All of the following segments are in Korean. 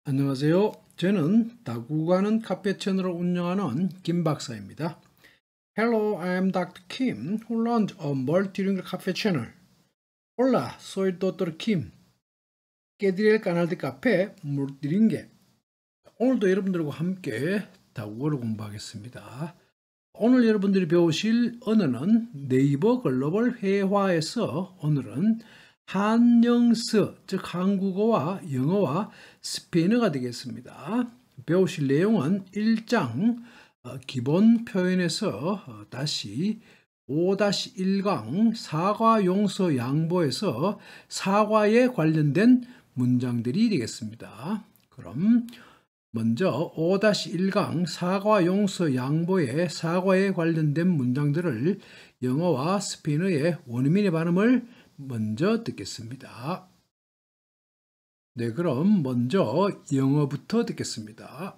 안녕하세요. 저는 다국어하는 카페 채널을 운영하는 김 박사입니다. Hello, I am Dr. Kim, who runs a multilingual cafe channel. Hola, soy Dr. Kim. 깨드릴 el canal de café multilingüe. 오늘도 여러분들과 함께 다국어를 공부하겠습니다. 오늘 여러분들이 배우실 언어는 네이버 글로벌 회화에서 오늘은 한영서, 즉 한국어와 영어와 스페인어가 되겠습니다. 배우실 내용은 1장 기본 표현에서 다시 5-1강 사과 용서 양보에서 사과에 관련된 문장들이 되겠습니다. 그럼 먼저 5-1강 사과 용서 양보의 사과에 관련된 문장들을 영어와 스페인어의 원어민의 발음을 먼저 듣겠습니다. 네, 그럼 먼저 영어부터 듣겠습니다.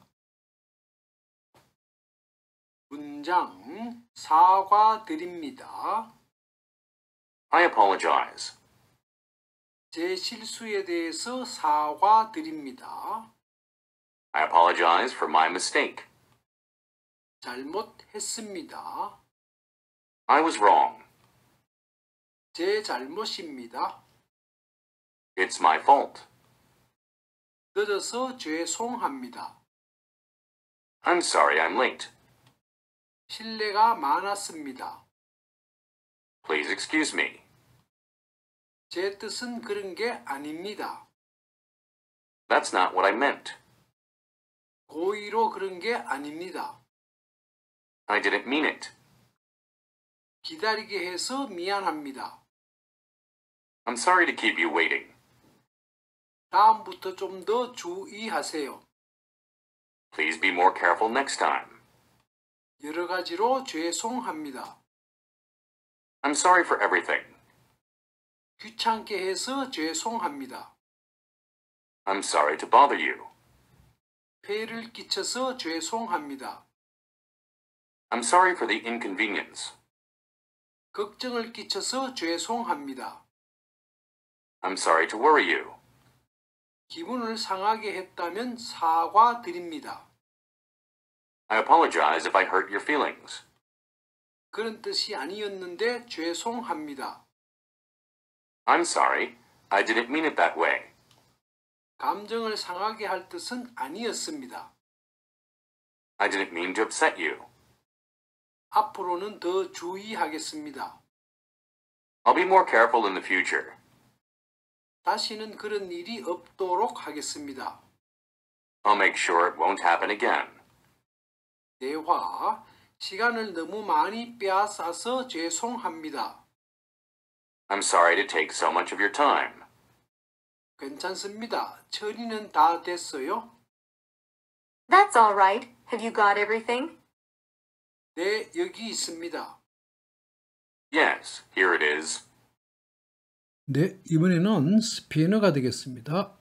문장 사과드립니다. I apologize. 제 실수에 대해서 사과드립니다. I apologize for my mistake. 잘못했습니다. I was wrong. 제 잘못입니다. It's my fault. 늦어서 죄송합니다. I'm sorry I'm late. 실례가 많았습니다. Please excuse me. 제 뜻은 그런 게 아닙니다. That's not what I meant. 고의로 그런 게 아닙니다. I didn't mean it. 기다리게 해서 미안합니다. I'm sorry to keep you waiting. 다음부터 좀 더 주의하세요. Please be more careful next time. 여러 가지로 죄송합니다. I'm sorry for everything. 귀찮게 해서 죄송합니다. I'm sorry to bother you. 폐를 끼쳐서 죄송합니다. I'm sorry for the inconvenience. 걱정을 끼쳐서 죄송합니다. I'm sorry to worry you. 기분을 상하게 했다면 사과드립니다. I apologize if I hurt your feelings. 그런 뜻이 아니었는데 죄송합니다. I'm sorry. I didn't mean it that way. 감정을 상하게 할 뜻은 아니었습니다. I didn't mean to upset you. 앞으로는 더 주의하겠습니다. I'll be more careful in the future. 다시는 그런 일이 없도록 하겠습니다. I'll make sure it won't happen again. 대화, 시간을 너무 많이 빼앗아서 죄송합니다. I'm sorry to take so much of your time. 괜찮습니다. 처리는 다 됐어요? That's all right. Have you got everything? 네, 여기 있습니다. Yes, here it is. 네, 이번에는 스페인어가 되겠습니다.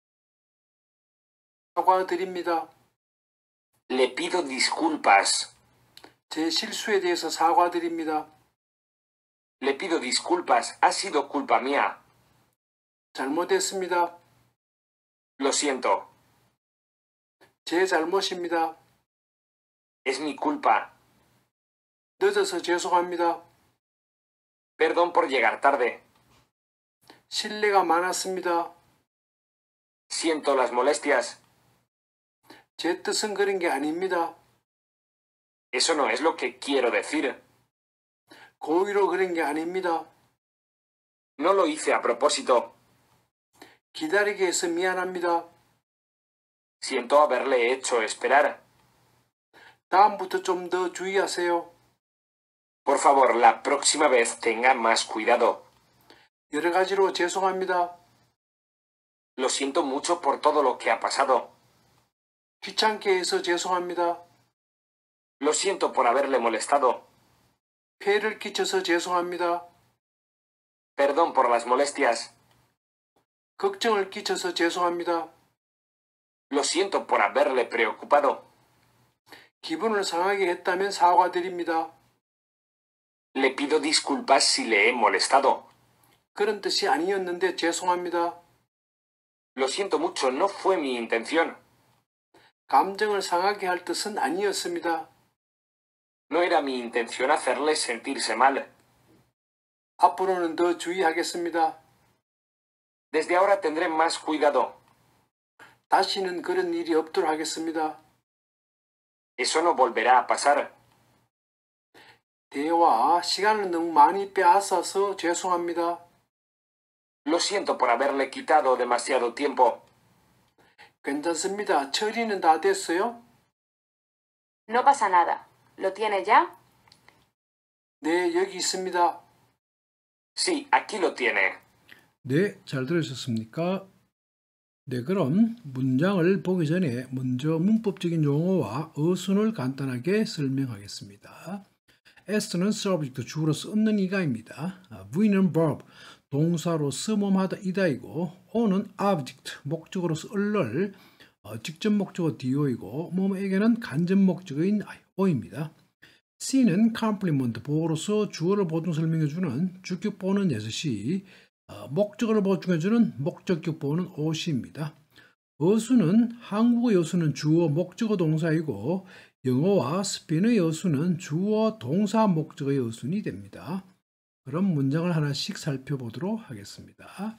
사과드립니다. Le pido disculpas. 제 실수에 대해서 사과드립니다. Le pido disculpas. Ha sido culpa mía. 잘못했습니다. Lo siento. 제 잘못입니다. Es mi culpa. 늦어서 죄송합니다. Perdón por llegar tarde. 실례가 많았습니다. Siento las molestias. 제 뜻은 그런 게 아닙니다. Eso no es lo que quiero decir. 고의로 그런 게 아닙니다. No lo hice a propósito. 기다리게 해서 미안합니다. Siento haberle hecho esperar. 다음부터 좀 더 주의하세요. Por favor, la próxima vez tenga más cuidado. 여러 가지로 죄송합니다. Lo siento mucho por todo lo que ha pasado. 귀찮게 해서 죄송합니다. Lo siento por haberle molestado. 폐를 끼쳐서 죄송합니다. Perdón por las molestias. 걱정을 끼쳐서 죄송합니다. Lo siento por haberle preocupado. 기분을 상하게 했다면 사과드립니다. Le pido disculpas si le he molestado. 그런 뜻이 아니었는데 죄송합니다. Lo siento mucho, no fue mi intención. 감정을 상하게 할 뜻은 아니었습니다. No era mi intención hacerle sentirse mal. 앞으로는 더 주의하겠습니다. Desde ahora tendré más cuidado. 다시는 그런 일이 없도록 하겠습니다. Eso no volverá a pasar. 대화 시간을 너무 많이 빼앗아서 죄송합니다. Lo siento por haberle quitado demasiado tiempo. 괜찮습니다. 처리는 다 됐어요? No pasa nada. ¿Lo tiene ya? 네, 여기 있습니다. Sí, aquí lo tiene. 네, 잘 들으셨습니까? 네, 그럼 문장을 보기 전에 먼저 문법적인 용어와 어순을 간단하게 설명하겠습니다. S는 subject, 주어로서 없는 이가입니다. V는 verb, 동사로 쓰mom하다 이다이고, O는 object, 목적어로서 얼럴, 직접 목적어 do이고, 뭐뭐에게는 간접 목적어인 o입니다. C는 complement, 보어로서 주어를 보충 설명해주는 주격 보어는 예시, 목적어를 보충해주는 목적격 보어는 OC입니다. 어수는 한국어 여수는 주어 목적어 동사이고 영어와 스페인의 여수는 주어 동사 목적어의 어순이 됩니다. 그럼 문장을 하나씩 살펴보도록 하겠습니다.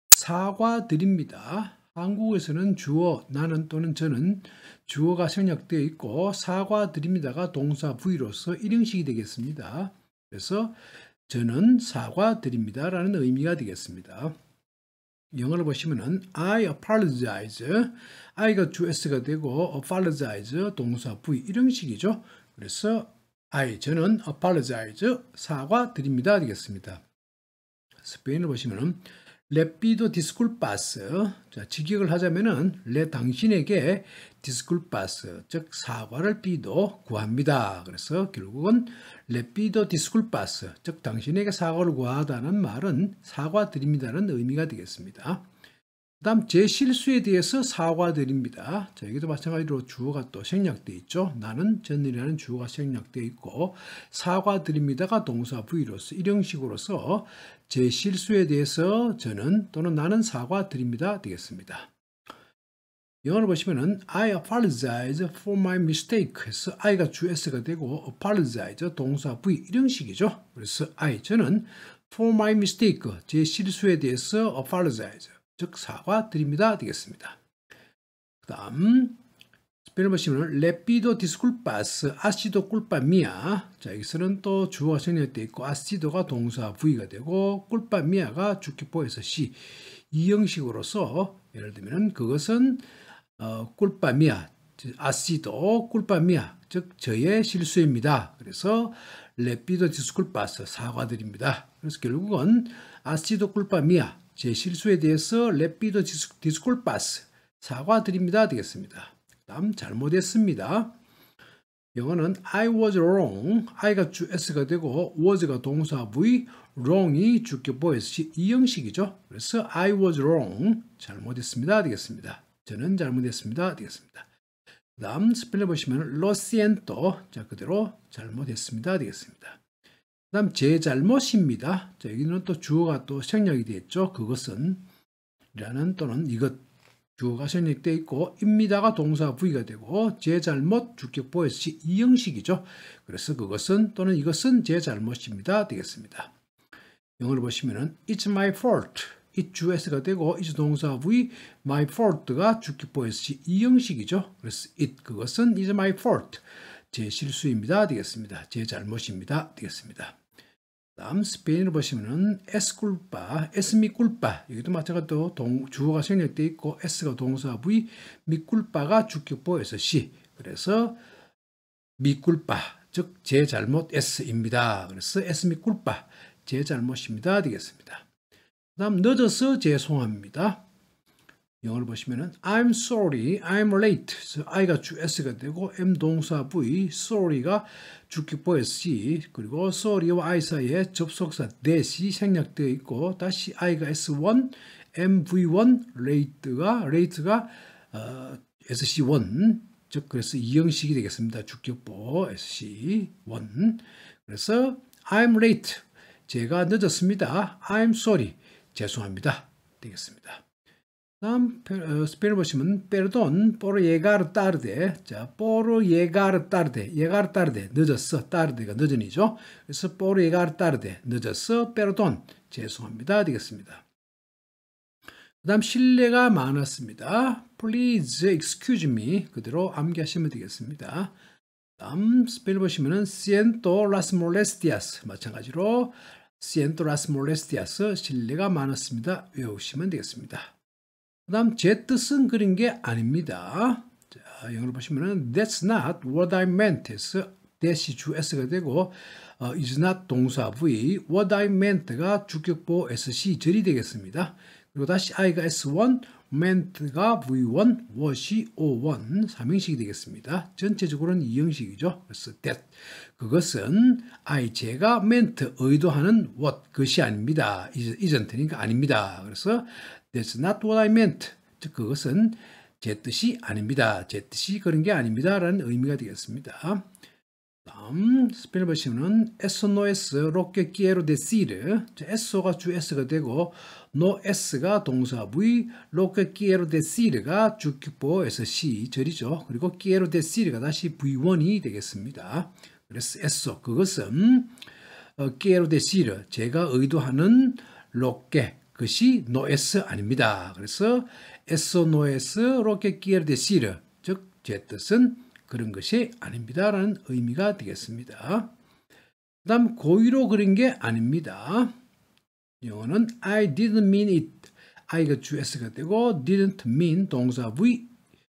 사과드립니다. 한국에서는 주어 나는 또는 저는 주어가 생략되어 있고 사과드립니다가 동사 V로서 일형식이 되겠습니다. 그래서 저는 사과드립니다 라는 의미가 되겠습니다. 영어를 보시면은 I apologize, I가 주 S가 되고 apologize 동사 V 일형식이죠. 그래서 저는 apologize 사과드립니다 되겠습니다. 스페인을 보시면은 le pido disculpas, 자, 직역을 하자면은 le 당신에게 disculpas, 즉 사과를 pido 구합니다. 그래서 결국은 le pido disculpas, 즉 당신에게 사과를 구하다는 말은 사과드립니다는 의미가 되겠습니다. 그 다음 제 실수에 대해서 사과드립니다. 자, 여기도 마찬가지로 주어가 또 생략되어 있죠. 나는 전이라는 주어가 생략되어 있고 사과드립니다가 동사 V로서 일형식으로서 제 실수에 대해서 저는 또는 나는 사과드립니다 되겠습니다. 영어를 보시면은 I apologize for my mistake 해서 I가 주 S가 되고 apologize 동사 V 일형식이죠. 그래서 저는 for my mistake 제 실수에 대해서 apologize 즉 사과드립니다 되겠습니다. 그 다음 스페인을 보시면 le pido disculpas, ha sido culpa mía. 자, 여기서는 또 주어가 생략되어 있고 ha sido가 동사 V가 되고 culpa mía가 주격보에서 C 이 형식으로서 예를 들면 그것은 culpa mía, ha sido culpa mía, 즉 저의 실수입니다. 그래서 le pido disculpas, 사과드립니다. 그래서 결국은 ha sido culpa mía, 제 실수에 대해서 le pido disculpas, 사과드립니다 되겠습니다. 다음 잘못했습니다. 영어는 I was wrong, I가 주 S가 되고 was가 동사 V, wrong이 주격보에서 이 형식이죠. 그래서 I was wrong, 잘못했습니다 되겠습니다. 저는 잘못했습니다 되겠습니다. 다음 스펠러 보시면 lo siento, 자 그대로 잘못했습니다 되겠습니다. 다음 제 잘못입니다. 자 여기는 또 주어가 또 생략이 되었죠. 그것은 라는 또는 이것 주어가 생략되어 있고 입니다가 동사 V가 되고 제 잘못 주격보에서 이 형식이죠. 그래서 그것은 또는 이것은 제 잘못입니다 되겠습니다. 영어를 보시면은 it's my fault, it 주 S가 되고 it's 동사 V, my fault가 주격보에서 이 형식이죠. 그래서 그것은 is my fault, 제 실수입니다 되겠습니다. 제 잘못입니다 되겠습니다. 다음 스페인을 보시면은 es culpa, es mi culpa, 여기도 마찬가지로 주어가 생략되어 있고 s가 동사 V, mi culpa가 주격보에서 C, 그래서 mi culpa, 즉 제 잘못 s입니다. 그래서 es mi culpa, 제 잘못입니다 되겠습니다. 다음 늦어서 죄송합니다. 영어를 보시면은 I'm sorry, I'm late. I가 주 S가 되고 M 동사 V, sorry가 주격보에서 C, 그리고 sorry와 I 사이에 접속사 that이 생략되어 있고 다시 I가 S1, MV1, late가 SC1, 즉 그래서 이 형식이 되겠습니다. 주격보 SC1. 그래서 I'm late, 제가 늦었습니다. I'm sorry, 죄송합니다 되겠습니다. 다음 스펠 보시면 perdón por llegar tarde. 자, por llegar tarde. llegar tarde 늦었어. tarde가 늦은이죠. 그래서 por llegar tarde 늦었어. perdón 죄송합니다 되겠습니다. 그다음 실례가 많았습니다. Please excuse me 그대로 암기하시면 되겠습니다. 다음 스펠 보시면은 siento las molestias 마찬가지로 siento las molestias 실례가 많았습니다. 외우시면 되겠습니다. 그 다음 제 뜻은 그런 게 아닙니다. 자, 영어로 보시면은 that's not what I meant 해서 that이 주 S가 되고 is not 동사 V what I meant가 주격보 SC 절이 되겠습니다. 그리고 다시 I가 S1 meant가 V1 what이 O1 삼형식이 되겠습니다. 전체적으로는 이형식이죠. 그래서 that 그것은 I 제가 meant 의도하는 what 그것이 아닙니다. isn't니까 아닙니다. 그래서 That's not what I meant. 즉 그것은 제 뜻이 아닙니다. 제 뜻이 그런 게 아닙니다. 라는 의미가 되겠습니다. 다음 스펠 보시면 eso no es lo que quiero decir. eso가 주 S가 되고 no S가 동사 V, lo que quiero decir가 주격보 SC 절이죠. 그리고 quiero decir가 다시 V1이 되겠습니다. 그래서 eso 그것은 quiero decir 제가 의도하는 lo que 그것이 no es 아닙니다. 그래서 eso no es lo que quiero decir 즉 제 뜻은 그런 것이 아닙니다. 라는 의미가 되겠습니다. 그 다음 고의로 그런 게 아닙니다. 영어는 I didn't mean it. I가 주 S가 되고 didn't mean 동사 V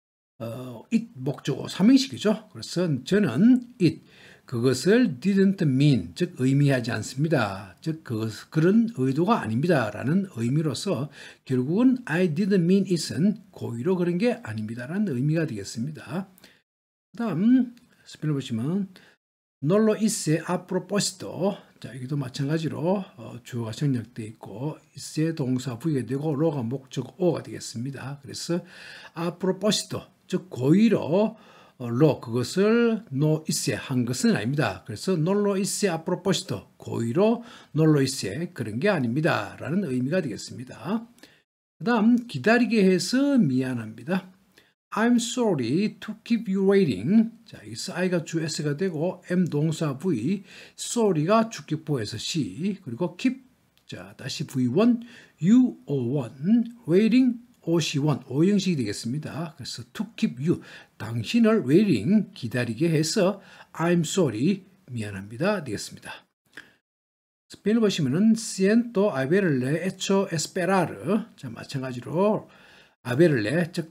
it 목적어 삼형식이죠. 그래서 저는 it 그것을 didn't mean 즉 의미하지 않습니다. 즉 그런 의도가 아닙니다. 라는 의미로서 결국은 I didn't mean it은 고의로 그런 게 아닙니다. 라는 의미가 되겠습니다. 그 다음 스펠 보시면 no lo hice a propósito. 자, 여기도 마찬가지로 주어가 정략되어 있고 is의 동사 V가 되고 로가 목적 O가 되겠습니다. 그래서 a propósito 즉 고의로 로 그것을 no hice 한 것은 아닙니다. 그래서 no lo hice a propósito 고의로 no lo hice 그런 게 아닙니다. 라는 의미가 되겠습니다. 그 다음 기다리게 해서 미안합니다. I'm sorry to keep you waiting. 자, 여기서 I가 주 S가 되고 M 동사 V, sorry가 주격보에서 C, 그리고 keep, 자, 다시 V1, you O1, waiting OC1, O 형식이 되겠습니다. 그래서 to keep you, 당신을 waiting, 기다리게 해서 I'm sorry, 미안합니다. 되겠습니다. 스펠 보시면은 siento haberle hecho esperar. 자, 마찬가지로 아베를레 즉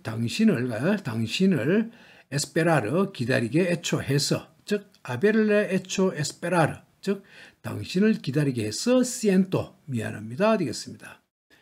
당신을 에스페라르 기다리게 애초해서 즉 아베를레 에초 에스페라르 즉 당신을 기다리게 해서 시엔토 미안합니다 되겠습니다.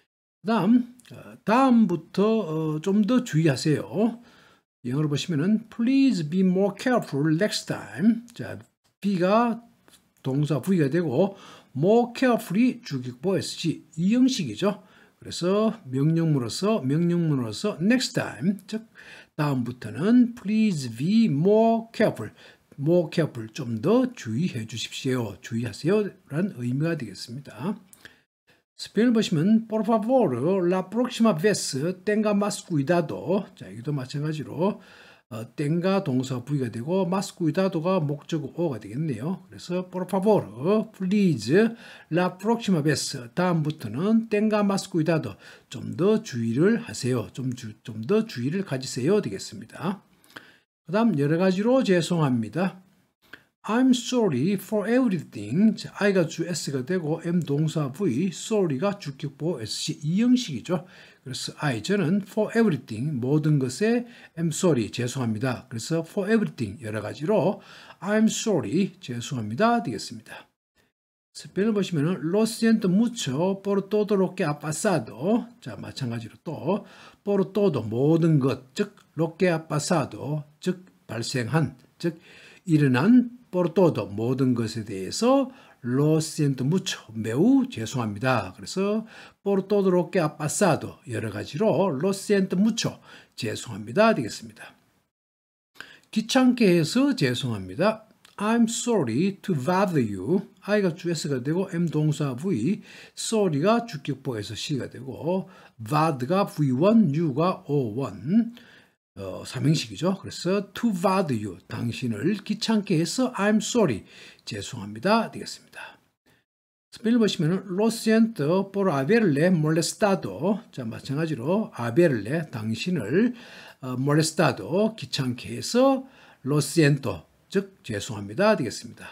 다음부터 좀 더 주의하세요. 영어로 보시면은 please be more careful next time. 자, be가 동사 V가 되고 more carefully 주격보 SG 이 형식이죠. 그래서 명령문으로서 next time 즉 다음부터는 please be more careful 좀 더 주의해 주십시오. 주의하세요 라는 의미가 되겠습니다. 스펠 보시면 por favor la próxima vez tenga más cuidado. 자, 여기도 마찬가지로 tenga 동사 V가 되고 más cuidado가 목적 O가 되겠네요. 그래서 por favor, please, la próxima vez 다음부터는 tenga más cuidado 좀 더 주의를 하세요. 좀 더 주의를 가지세요 되겠습니다. 그 다음 여러 가지로 죄송합니다. I'm sorry for everything. 자, I가 주 S가 되고 M 동사 V, sorry가 주격보 SC 이 형식이죠. 그래서 저는 for everything 모든 것에 I'm sorry 죄송합니다. 그래서 for everything 여러 가지로 I'm sorry 죄송합니다 되겠습니다. 스펠을 보시면은 lo siento mucho por todo lo que ha pasado. 자, 마찬가지로 또 por todo 모든 것 즉 lo que ha pasado 즉 발생한 즉 일어난 por todo 모든 것에 대해서 lo siento mucho 매우 죄송합니다. 그래서 por todo lo que ha pasado 여러 가지로 lo siento mucho 죄송합니다 되겠습니다. 귀찮게 해서 죄송합니다. I'm sorry to bother you. I가 주 S가 되고 M 동사 V, sorry가 주격보에서 C가 되고 bother가 V1, U가 O1, 삼행식이죠. 그래서 to bother you, 당신을 귀찮게 해서 I'm sorry, 죄송합니다 되겠습니다. 스펠링 보시면은 lo siento por haberle molestado. 자, 마찬가지로 haberle, 당신을 molestado, 귀찮게 해서 lo siento, 즉 죄송합니다 되겠습니다.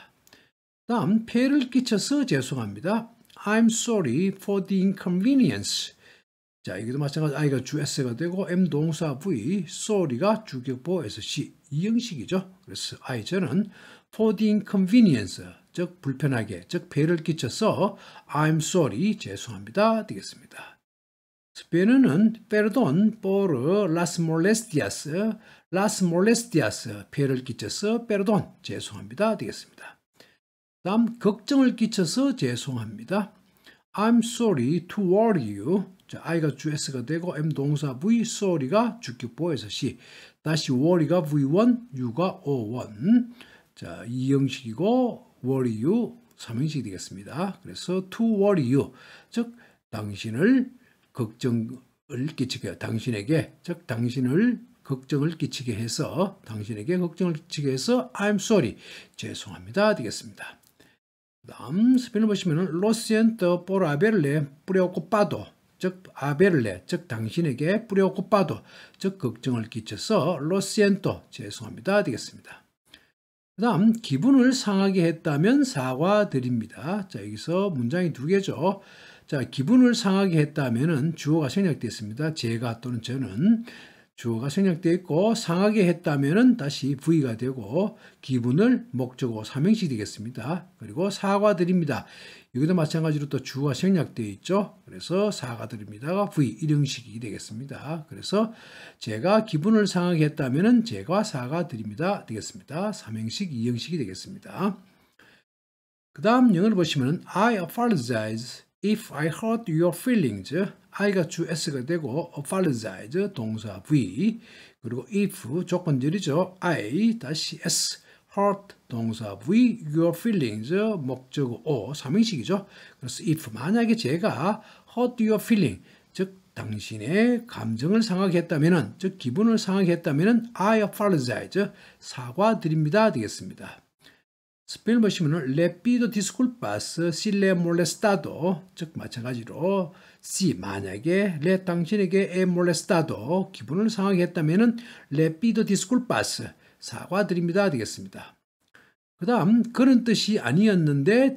다음 폐를 끼쳐서 죄송합니다. I'm sorry for the inconvenience. 자, 여기도 마찬가지 I가 주 S가 되고 M 동사 V, sorry가 주격보 S, C, 이 형식이죠. 그래서 I 저는 for the inconvenience, 즉 불편하게, 즉 폐를 끼쳐서 I'm sorry, 죄송합니다 되겠습니다. 스페인어는 perdón por las molestias, las molestias, 폐를 끼쳐서 perdón, 죄송합니다 되겠습니다. 다음 걱정을 끼쳐서 죄송합니다. I'm sorry to worry you. 자, I가 주 S가 되고 M 동사 V, sorry가 주격보에서 C, 다시 worry가 V1, U가 O1. 자, 이 형식이고 worry you 삼형식이 되겠습니다. 그래서 to worry you, 즉 당신을 걱정을 끼치게, 당신에게, 즉 당신을 걱정을 끼치게 해서, 당신에게 걱정을 끼치게 해서 I'm sorry, 죄송합니다 되겠습니다. 다음 스펠링 보시면은 lo siento por haberle preocupado, 즉 haberle, 즉 당신에게 preocupado, 즉 걱정을 끼쳐서 lo siento, 죄송합니다 되겠습니다. 그 다음 기분을 상하게 했다면 사과드립니다. 자, 여기서 문장이 두 개죠. 자, 기분을 상하게 했다면은 주어가 생략되어 있습니다. 제가 또는 저는 주어가 생략되어 있고, 상하게 했다면은 다시 V가 되고, 기분을 목적어 삼행시 되겠습니다. 그리고 사과드립니다. 여기도 마찬가지로 또 주어가 생략되어 있죠. 그래서 사과드립니다가 V, 일형식이 되겠습니다. 그래서 제가 기분을 상하게 했다면은 제가 사과드립니다 되겠습니다. 삼행식, 이형식이 되겠습니다. 그 다음 영어를 보시면 I apologize if I hurt your feelings. I가 주 S가 되고 apologize 동사 V, 그리고 if 조건절이죠. I 다시 S, hurt 동사 V, your feelings 목적어 O, 삼행식이죠. 그래서 if 만약에 제가 hurt your feeling, 즉 당신의 감정을 상하게 했다면은, 즉 기분을 상하게 했다면은 I apologize, 사과드립니다 되겠습니다. 스펠 보시면은 le pido disculpas si le he molestado, 즉 마찬가지로 si 만약에 le 당신에게 he molestado, 기분을 상하게 했다면은 le pido disculpas, 사과드립니다 되겠습니다. 그 다음 그런 뜻이 아니었는데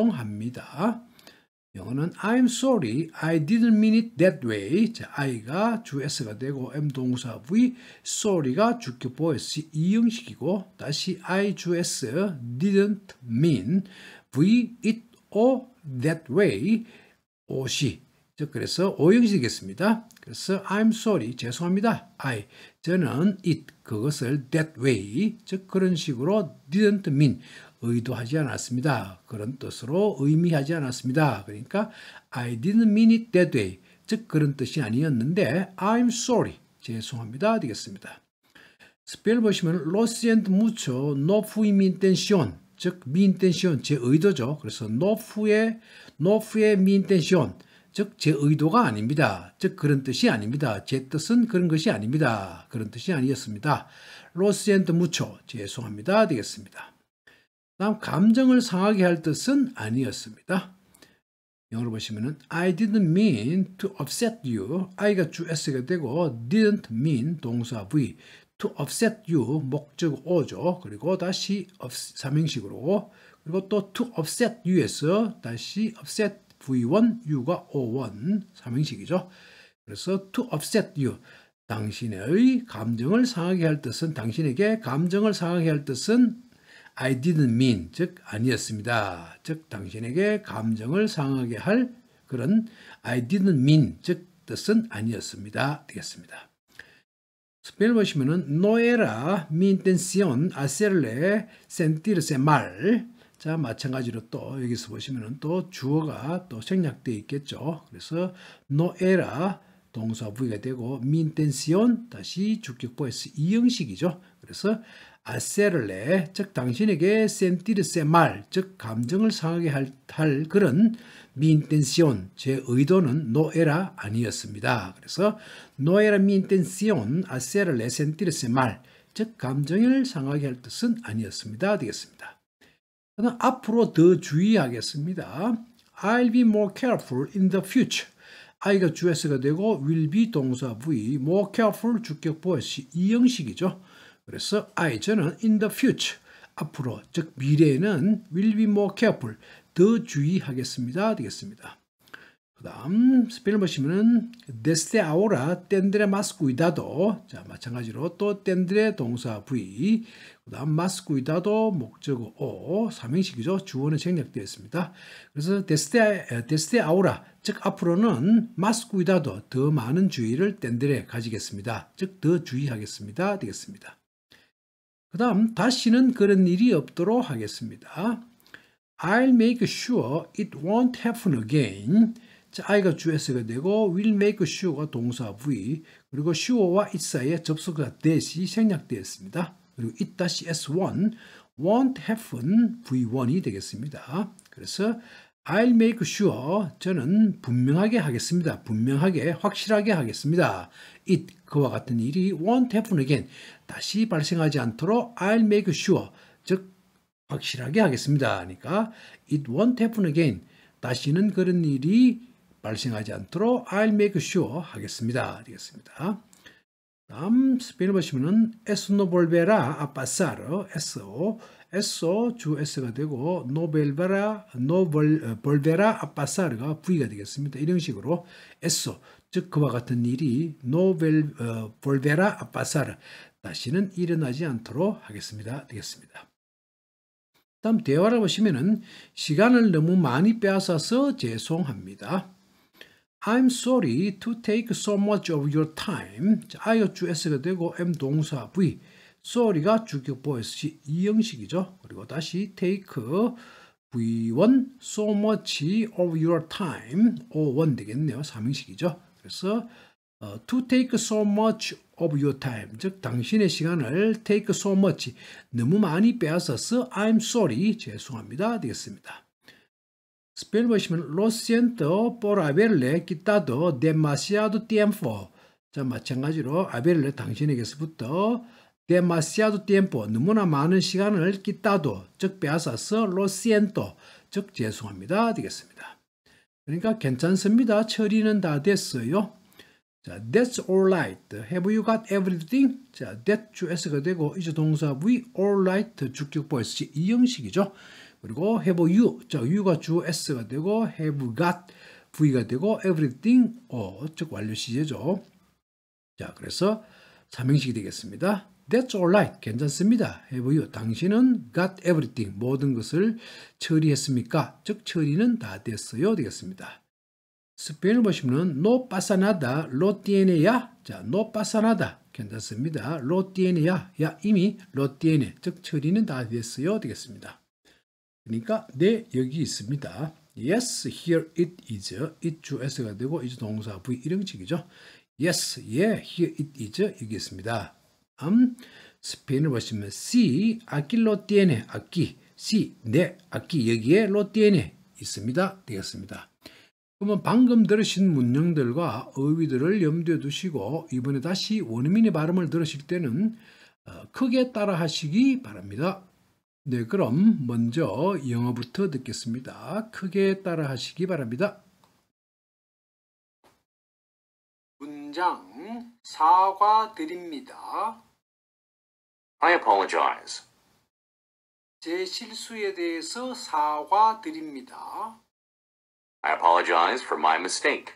죄송합니다. 영어는 I'm sorry, I didn't mean it that way. 자, I가 주 S가 되고 M 동사 V, sorry가 주격보 S, 이 형식이고, 다시 I 주 S, didn't mean V, it, O, that way, OC. 즉 그래서 O 형식이 되겠습니다. 그래서 I'm sorry, 죄송합니다. I, 저는 it, 그것을 that way, 즉 그런 식으로 didn't mean, 의도하지 않았습니다. 그런 뜻으로 의미하지 않았습니다. 그러니까 I didn't mean it that way, 즉 그런 뜻이 아니었는데 I'm sorry, 죄송합니다 되겠습니다. 스펠 보시면 lo siento mucho, no fue mi intención, 즉 mi intención, 제 의도죠. 그래서 no fue mi intención, 즉 제 의도가 아닙니다. 즉 그런 뜻이 아닙니다. 제 뜻은 그런 것이 아닙니다. 그런 뜻이 아니었습니다. lo siento mucho, 죄송합니다 되겠습니다. 다음 감정을 상하게 할 뜻은 아니었습니다. 영어로 보시면은 I didn't mean to upset you. I가 주 S가 되고 didn't mean 동사 V, to upset you 목적 O죠. 그리고 다시 삼행식으로, 그리고 또 to upset you에서 다시 upset V1, U가 O1 삼행식이죠. 그래서 to upset you, 당신의 감정을 상하게 할 뜻은, 당신에게 감정을 상하게 할 뜻은 I didn't mean, 즉 아니었습니다. 즉 당신에게 감정을 상하게 할 그런 I didn't mean, 즉 뜻은 아니었습니다 되겠습니다. 스펠 보시면은 no era mi intención hacerle sentirse mal. 자, 마찬가지로 또 여기서 보시면은 또 주어가 또 생략되어 있겠죠. 그래서 no era 동사 V가 되고 mi intención 다시 주격보 S, 이 형식이죠. 그래서 그래서 하세를레 즉 당신에게 센티르세 말 즉 감정을 상하게 할 그런 mi intención 제 의도는 no era 아니었습니다. 그래서 no era mi intención hacerle sentirse mal 즉 감정을 상하게 할 뜻은 아니었습니다. 되겠습니다. 그다음 앞으로 더 주의하겠습니다. I'll be more careful in the future. I가 주어가 되고 will be 동사 V, more careful 주격 보어시 이 형식이죠. 그래서 I 저는 in the future 앞으로 즉 미래에는 will be more careful 더 주의하겠습니다. 되겠습니다. 그 다음 스펠링 보시면은 desde ahora tendré más cuidado. 자 마찬가지로 또 tendré 동사 V, 그 다음 más cuidado 목적어 O, 삼형식이죠. 주어는 생략되어 있습니다. 그래서 desde ahora 즉 앞으로는 más cuidado 더 많은 주의를 tendré 가지겠습니다. 즉 더 주의하겠습니다. 되겠습니다. 그 다음 다시는 그런 일이 없도록 하겠습니다. I'll make sure it won't happen again. 자, I가 주어가 되고 will make sure가 동사 V, 그리고 sure와 it 사이에 접속사 that이 생략되어 있습니다. 그리고 it-s1 won't happen V1이 되겠습니다. 그래서 I'll make sure 저는 분명하게 하겠습니다. 분명하게 확실하게 하겠습니다. it 그와 같은 일이 won't happen again 다시 발생하지 않도록 I'll make sure 즉 확실하게 하겠습니다. 그러니까 it won't happen again 다시는 그런 일이 발생하지 않도록 I'll make sure 하겠습니다. 되겠습니다. 다음 스페인 보시면은 eso no volverá a pasar. eso 주 s가 되고 no volverá a pasar가 v가 되겠습니다. 이런 식으로 eso 즉 그와 같은 일이 no volverá a pasar 다시는 일어나지 않도록 하겠습니다. 되겠습니다. 다음 대화를 보시면은 시간을 너무 많이 빼앗아서 죄송합니다. I'm sorry to take so much of your time. 자, I가 주 S가 되고 M 동사 V, sorry가 주격 보어시 이 형식이죠. 그리고 다시 take V1 so much of your time O1 되겠네요. 3형식이죠. 그래서 to take so much of your time 즉 당신의 시간을 take so much 너무 많이 빼앗아서 I'm sorry 죄송합니다 되겠습니다. 스펠 보시면 lo siento por haberle quitado demasiado tiempo. 자 마찬가지로 haberle 당신에게서부터 demasiado tiempo 너무나 많은 시간을 quitado 즉 빼앗아서 lo siento 즉 죄송합니다 되겠습니다. 그러니까 괜찮습니다. 처리는 다 됐어요. 자, that's all right. Have you got everything? 자, that 주 S가 되고 이제 동사 V, all right 주격 보어시 이 형식이죠. 그리고 have you, 자, you가 주 S가 되고 have got V가 되고 everything, 즉 완료 시제죠. 자, 그래서 3형식이 되겠습니다. That's all right. 괜찮습니다. Have you, 당신은 got everything, 모든 것을 처리했습니까? 즉 처리는 다 됐어요. 되겠습니다. 스페인을 보시면 no pasa nada, lo tiene ya. 자, no pasa nada. 괜찮습니다. lo tiene ya. 야, 이미 lo tiene. 즉 처리는 다 됐어요. 되겠습니다. 그러니까 네, 여기 있습니다. Yes, here it is. it 주 S가 되고 이제 동사 V 일형식이죠. Yes, yeah, here it is. 여기 있습니다. 스페인을 보시면 sí, aquí lo tiene. aquí, sí, 네, aquí 여기에 lo tiene 있습니다. 되겠습니다. 그러면 방금 들으신 문형들과 어휘들을 염두에 두시고 이번에 다시 원어민의 발음을 들으실 때는 크게 따라 하시기 바랍니다. 네, 그럼 먼저 영어부터 듣겠습니다. 크게 따라 하시기 바랍니다. 문장 사과드립니다. I apologize. 제 실수에 대해서 사과드립니다. I apologize for my mistake.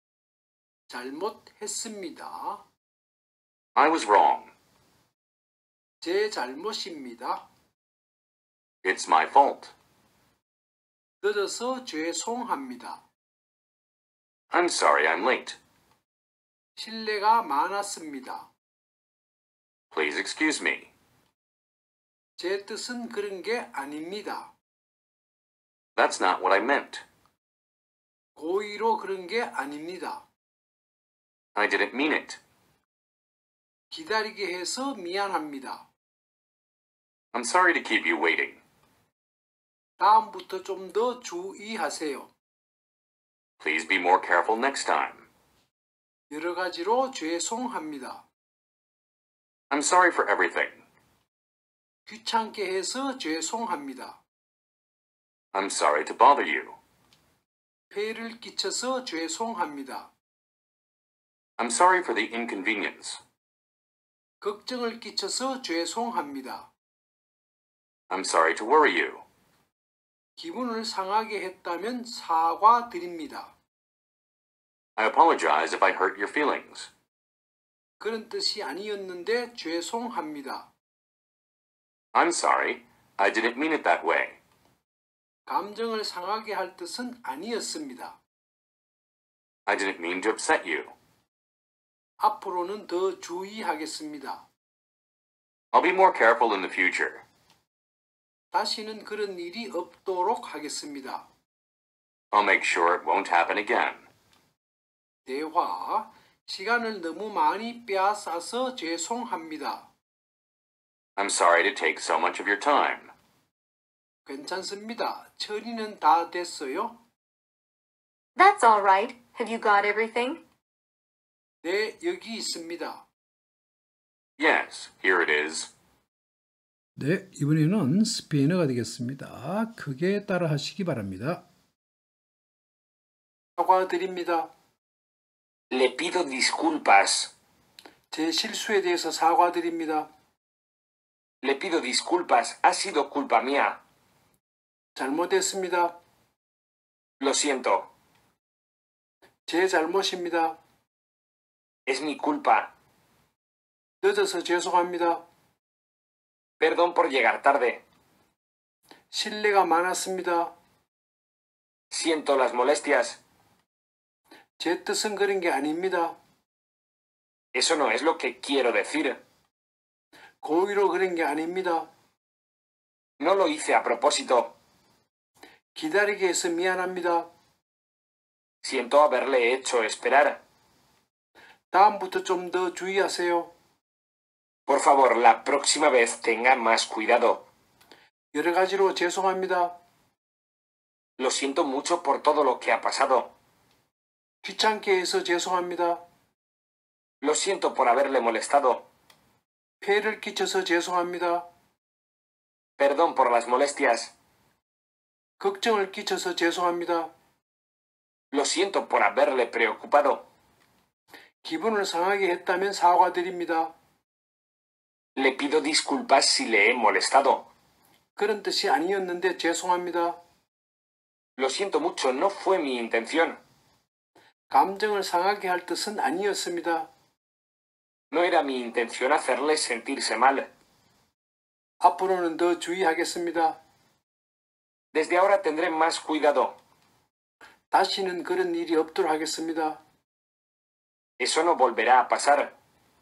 잘못했습니다. I was wrong. 제 잘못입니다. It's my fault. 늦어서 죄송합니다. I'm sorry I'm late. 실례가 많았습니다. Please excuse me. 제 뜻은 그런 게 아닙니다. That's not what I meant. 고의로 그런 게 아닙니다. I didn't mean it. 기다리게 해서 미안합니다. I'm sorry to keep you waiting. 다음부터 좀 더 주의하세요. Please be more careful next time. 여러 가지로 죄송합니다. I'm sorry for everything. 귀찮게 해서 죄송합니다. I'm sorry to bother you. 폐를 끼쳐서 죄송합니다. I'm sorry for the inconvenience. 걱정을 끼쳐서 죄송합니다. I'm sorry to worry you. 기분을 상하게 했다면 사과드립니다. I apologize if I hurt your feelings. 그런 뜻이 아니었는데 죄송합니다. I'm sorry. I didn't mean it that way. 감정을 상하게 할 뜻은 아니었습니다. I didn't mean to upset you. 앞으로는 더 주의하겠습니다. I'll be more careful in the future. 다시는 그런 일이 없도록 하겠습니다. I'll make sure it won't happen again. 대화, 시간을 너무 많이 빼앗아서 죄송합니다. I'm sorry to take so much of your time. 괜찮습니다. 처리는 다 됐어요? That's all right. Have you got everything? 네, 여기 있습니다. Yes, here it is. 네, 이번에는 스페인어가 되겠습니다. 크게 따라 하시기 바랍니다. 사과드립니다. Le pido disculpas. 제 실수에 대해서 사과드립니다. Le pido disculpas. Ha sido culpa mía. 잘못했습니다. Lo siento. 제 잘못입니다. Es mi culpa. 늦어서 죄송합니다. Perdón por llegar tarde. 실례가 많았습니다. Siento las molestias. 제 뜻은 그런 게 아닙니다. Eso no es lo que quiero decir. 고의로 그런 게 아닙니다. No lo hice a propósito. 기다리게 해서 미안합니다. Siento haberle hecho esperar. 다음부터 좀 더 주의하세요. Por favor, la próxima vez tenga más cuidado. 여러 가지로 죄송합니다. Lo siento mucho por todo lo que ha pasado. 귀찮게 해서 죄송합니다. Lo siento por haberle molestado. 폐를 끼쳐서 죄송합니다. Perdón por las molestias. 걱정을 끼쳐서 죄송합니다. Lo siento por haberle preocupado. 기분을 상하게 했다면 사과드립니다. Le pido disculpas si le he molestado. 그런 뜻이 아니었는데 죄송합니다. Lo siento mucho, no fue mi intención. 감정을 상하게 할 뜻은 아니었습니다. No era mi intención hacerle sentirse mal. 앞으로는 더 주의하겠습니다. Desde ahora tendré más cuidado. 다시는 그런 일이 없도록 하겠습니다. Eso no volverá a pasar.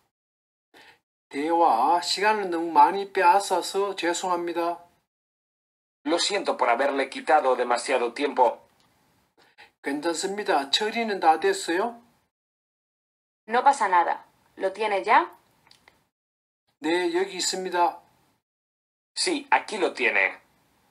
대화, 시간을 너무 많이 빼앗아서 죄송합니다. Lo siento por haberle quitado demasiado tiempo. 괜찮습니다. 처리는 다 됐어요? No pasa nada. ¿Lo tiene ya? 네, 여기 있습니다. Sí, aquí lo tiene.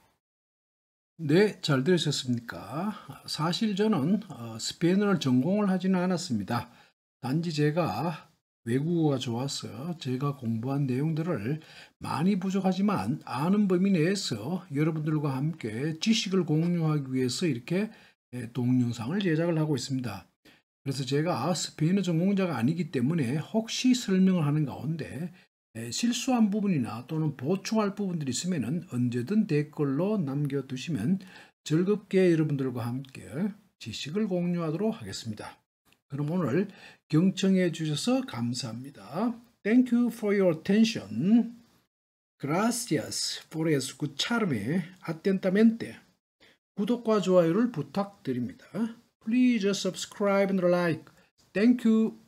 네, 잘 들으셨습니까? 사실 저는 스페인어를 전공을 하지는 않았습니다. 단지 제가 외국어가 좋아서 제가 공부한 내용들을 많이 부족하지만 아는 범위 내에서 여러분들과 함께 지식을 공유하기 위해서 이렇게 동영상을 제작을 하고 있습니다. 그래서 제가 스페인어 전공자가 아니기 때문에 혹시 설명을 하는 가운데 실수한 부분이나 또는 보충할 부분들이 있으면 언제든 댓글로 남겨두시면 즐겁게 여러분들과 함께 지식을 공유하도록 하겠습니다. 그럼 오늘 경청해 주셔서 감사합니다. Thank you for your attention. Gracias por escucharme atentamente. 구독과 좋아요를 부탁드립니다. Please subscribe and like. Thank you.